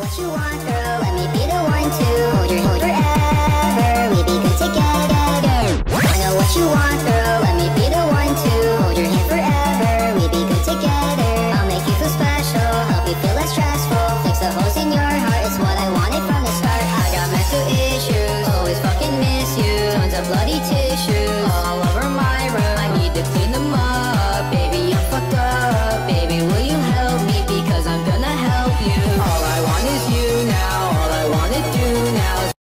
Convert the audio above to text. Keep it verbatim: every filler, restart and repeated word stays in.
what you want, girl. Let me be the one to hold your hand forever. We be good together. I know what you want, girl. Let me be the one to hold your hand forever. We be good together. I'll make you feel special, help you feel less stressful. Fix the holes in your heart, it's what I wanted from the start. I got mental issues, always fucking miss you. Tons of bloody tears.